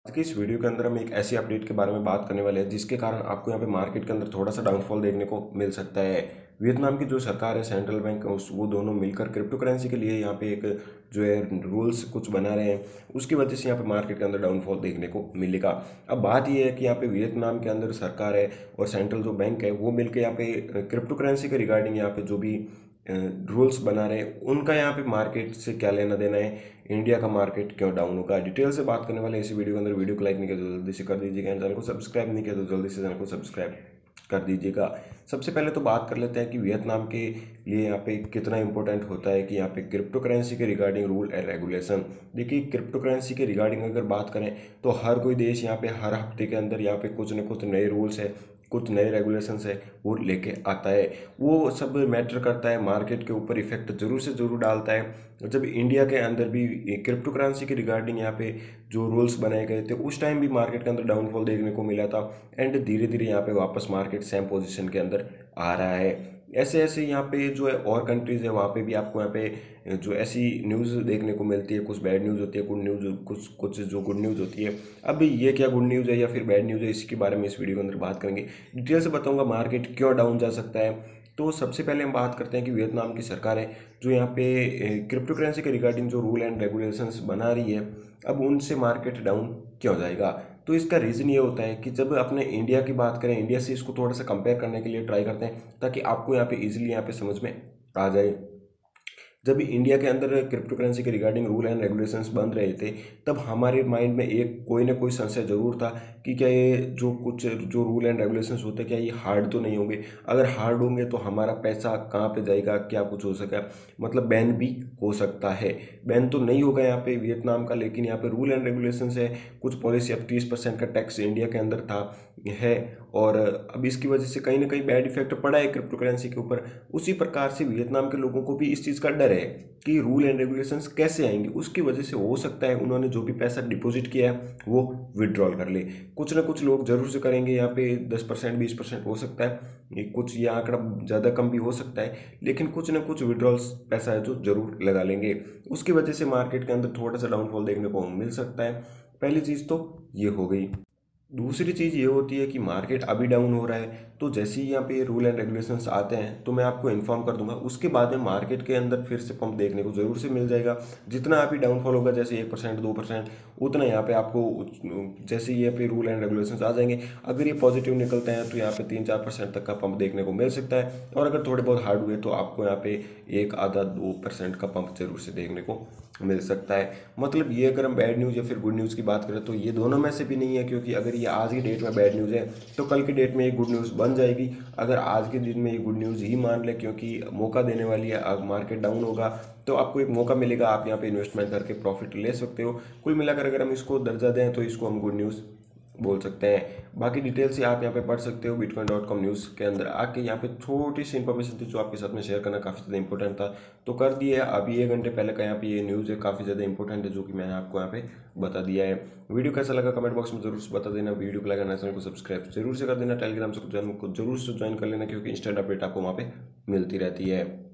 आज की इस वीडियो के अंदर हम एक ऐसी अपडेट के बारे में बात करने वाले हैं जिसके कारण आपको यहाँ पे मार्केट के अंदर थोड़ा सा डाउनफॉल देखने को मिल सकता है। वियतनाम की जो सरकार है, सेंट्रल बैंक उस वो दोनों मिलकर क्रिप्टो करेंसी के लिए यहाँ पे एक जो है रूल्स कुछ बना रहे हैं, उसकी वजह से यहाँ पे मार्केट के अंदर डाउनफॉल देखने को मिलेगा। अब बात ये है कि यहाँ पे वियतनाम के अंदर सरकार है और सेंट्रल जो बैंक है वो मिलकर यहाँ पे क्रिप्टो करेंसी के रिगार्डिंग यहाँ पे जो भी रूल्स बना रहे हैं उनका यहाँ पे मार्केट से क्या लेना देना है, इंडिया का मार्केट क्यों डाउन होगा, डिटेल से बात करने वाले इसी वीडियो के अंदर। वीडियो को लाइक नहीं किया तो जल्दी से कर दीजिएगा, चैनल को सब्सक्राइब नहीं किया तो जल्दी से चैनल को सब्सक्राइब कर दीजिएगा। सबसे पहले तो बात कर लेते हैं कि वियतनाम के लिए यहाँ पे कितना इंपॉर्टेंट होता है कि यहाँ पे क्रिप्टो करेंसी के रिगार्डिंग रूल एंड रेगुलेशन। देखिए, क्रिप्टो करेंसी के रिगार्डिंग अगर बात करें तो हर कोई देश यहाँ पे हर हफ्ते के अंदर यहाँ पे कुछ न कुछ नए रूल्स है, कुछ नए रेगुलेशंस है वो लेके आता है। वो सब मैटर करता है, मार्केट के ऊपर इफेक्ट जरूर से जरूर डालता है। जब इंडिया के अंदर भी क्रिप्टो करेंसी के रिगार्डिंग यहाँ पे जो रूल्स बनाए गए थे उस टाइम भी मार्केट के अंदर डाउनफॉल देखने को मिला था एंड धीरे धीरे यहाँ पे वापस मार्केट सेम पोजीशन के अंदर आ रहा है। ऐसे ऐसे यहाँ पे जो है और कंट्रीज़ है वहाँ पे भी आपको यहाँ पे जो ऐसी न्यूज़ देखने को मिलती है, कुछ बैड न्यूज़ होती है, गुड न्यूज़, कुछ कुछ जो गुड न्यूज़ होती है। अब ये क्या गुड न्यूज़ है या फिर बैड न्यूज़ है, इसके बारे में इस वीडियो के अंदर बात करेंगे। डिटेल से बताऊंगा मार्केट क्यों डाउन जा सकता है। तो सबसे पहले हम बात करते हैं कि वियतनाम की सरकार है जो यहाँ पे क्रिप्टो करेंसी के रिगार्डिंग जो रूल एंड रेगुलेशंस बना रही है, अब उनसे मार्केट डाउन क्यों जाएगा। तो इसका रीज़न ये होता है कि जब अपने इंडिया की बात करें, इंडिया से इसको थोड़ा सा कंपेयर करने के लिए ट्राई करते हैं ताकि आपको यहाँ पे इजीली यहाँ पे समझ में आ जाए। जब इंडिया के अंदर क्रिप्टो करेंसी के रिगार्डिंग रूल एंड रेगुलेशंस बन रहे थे तब हमारे माइंड में एक कोई ना कोई संशय जरूर था कि क्या ये जो रूल एंड रेगुलेशंस होते हैं क्या ये हार्ड तो नहीं होंगे। अगर हार्ड होंगे तो हमारा पैसा कहाँ पे जाएगा, क्या कुछ हो सका, मतलब बैन भी हो सकता है। बैन तो नहीं होगा यहाँ पे वियतनाम का, लेकिन यहाँ पे रूल एंड रेगुलेशंस है, कुछ पॉलिसी। अब 30% का टैक्स इंडिया के अंदर था है और अब इसकी वजह से कहीं ना कहीं बैड इफेक्ट पड़ा है क्रिप्टो करेंसी के ऊपर। उसी प्रकार से वियतनाम के लोगों को भी इस चीज़ का डर है कि रूल एंड रेगुलेशंस कैसे आएंगे। उसकी वजह से हो सकता है उन्होंने जो भी पैसा डिपॉजिट किया है वो विड्रॉल कर ले। कुछ ना कुछ लोग जरूर से करेंगे, यहाँ पे 10% 20% हो सकता है, ये कुछ ये आंकड़ा ज़्यादा कम भी हो सकता है, लेकिन कुछ ना कुछ विड्रॉल्स पैसा है जो जरूर लगा लेंगे। उसकी वजह से मार्केट के अंदर थोड़ा सा डाउनफॉल देखने को मिल सकता है। पहली चीज़ तो ये हो गई। दूसरी चीज़ ये होती है कि मार्केट अभी डाउन हो रहा है तो जैसे ही यहाँ पे रूल एंड रेगुलेशंस आते हैं तो मैं आपको इन्फॉर्म कर दूंगा। उसके बाद में मार्केट के अंदर फिर से पंप देखने को जरूर से मिल जाएगा। जितना अभी डाउनफॉल होगा, जैसे 1% 2%, उतना यहाँ पे आपको जैसे ही यहाँ पे रूल एंड रेगुलेशंस आ जाएंगे, अगर ये पॉजिटिव निकलते हैं तो यहाँ पे 3-4% तक का पंप देखने को मिल सकता है। और अगर थोड़े बहुत हार्ड हुए तो आपको यहाँ पे 1-2% का पंप जरूर से देखने को मिल सकता है। मतलब ये अगर हम बैड न्यूज़ या फिर गुड न्यूज़ की बात करें तो ये दोनों में से भी नहीं है, क्योंकि अगर ये आज की डेट में बैड न्यूज़ है तो कल की डेट में ये गुड न्यूज़ बन जाएगी। अगर आज के दिन में ये गुड न्यूज़ ही मान ले, क्योंकि मौका देने वाली है, अब मार्केट डाउन होगा तो आपको एक मौका मिलेगा, आप यहाँ पे इन्वेस्टमेंट करके प्रॉफिट ले सकते हो। कुल मिलाकर अगर हम इसको दर्जा दें तो इसको हम गुड न्यूज़ बोल सकते हैं। बाकी डिटेल से आप यहाँ पे पढ़ सकते हो bitcoin.com न्यूज़ के अंदर आके। यहाँ पे छोटी सी इन्फॉर्मेशन थी जो आपके साथ में शेयर करना काफ़ी ज़्यादा इंपॉर्टेंट था तो कर दिया है। अभी 1 घंटे पहले का यहाँ पे ये न्यूज़ है, काफ़ी ज़्यादा इंपॉर्टेंट है, जो कि मैंने आपको यहाँ पे बता दिया है। वीडियो कैसा लगा कमेंट बॉक्स में जरूर से बता देना। वीडियो को लाइक करना, चैनल को सब्सक्राइब जरूर से कर देना, टेलीग्राम से जरूर से ज्वाइन कर लेना, क्योंकि इंस्टेंट अपडेट आपको वहाँ पे मिलती रहती है।